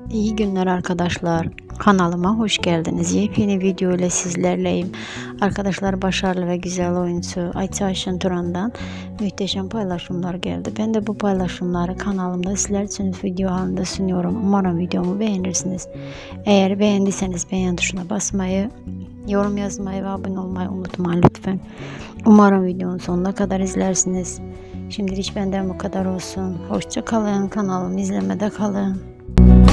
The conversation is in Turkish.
İyi günler arkadaşlar. Kanalıma hoş geldiniz. Yepyeni video ile sizlerleyim. Arkadaşlar, başarılı ve güzel oyuncu Ayça Ayşen Turan'dan muhteşem paylaşımlar geldi. Ben de bu paylaşımları kanalımda sizler için video halinde sunuyorum. Umarım videomu beğenirsiniz. Eğer beğendiyseniz beğen tuşuna basmayı, yorum yazmayı ve abone olmayı unutmayın lütfen. Umarım videonun sonuna kadar izlersiniz. Şimdilik benden bu kadar olsun. Hoşça kalın. Kanalımı izlemede kalın.